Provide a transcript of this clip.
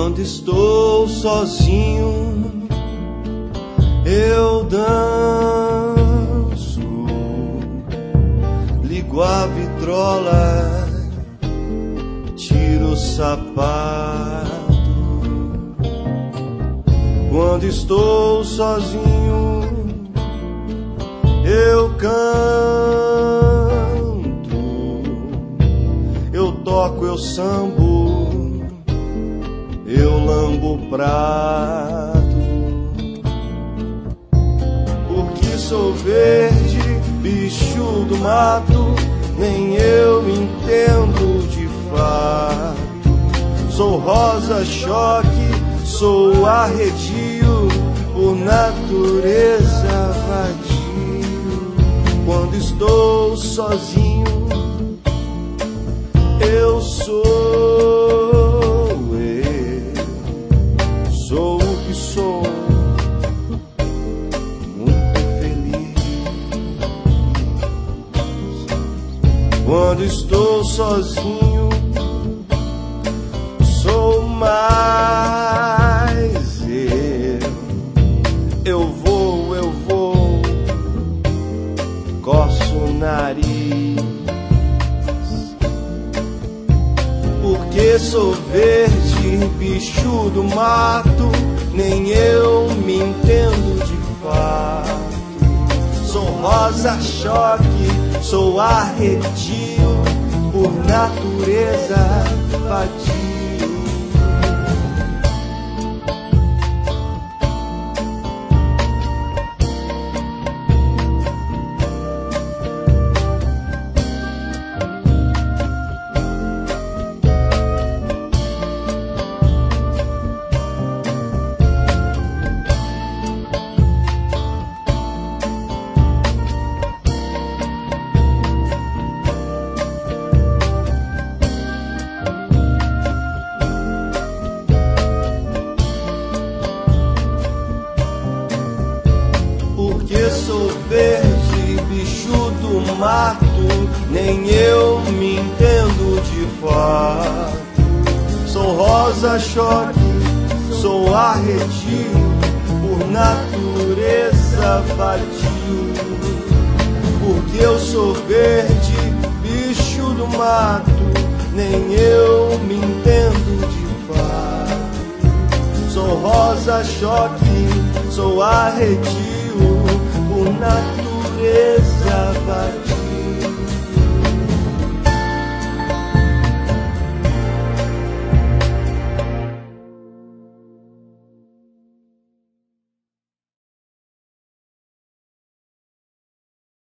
Quando estou sozinho, eu danço, ligo a vitrola, tiro o sapato. Quando estou sozinho, eu canto, eu toco, eu sambo, eu lambo o prato. Porque sou verde, bicho do mato, nem eu entendo de fato. Sou rosa choque, sou arredio, por natureza vadio. Quando estou sozinho, eu sou o que sou, muito feliz. Quando estou sozinho, sou mais eu vou, coço o nariz. Porque sou verde, bicho do mato, nem eu me entendo de fato. Sou rosa choque, sou arredio, por natureza vadio. Porque sou verde, bicho do mato, nem eu me entendo de fato. Sou rosa choque, sou arredio, por natureza vadio. Porque eu sou verde, bicho do mato, nem eu me entendo de fato. Sou rosa choque, sou arredio, por natureza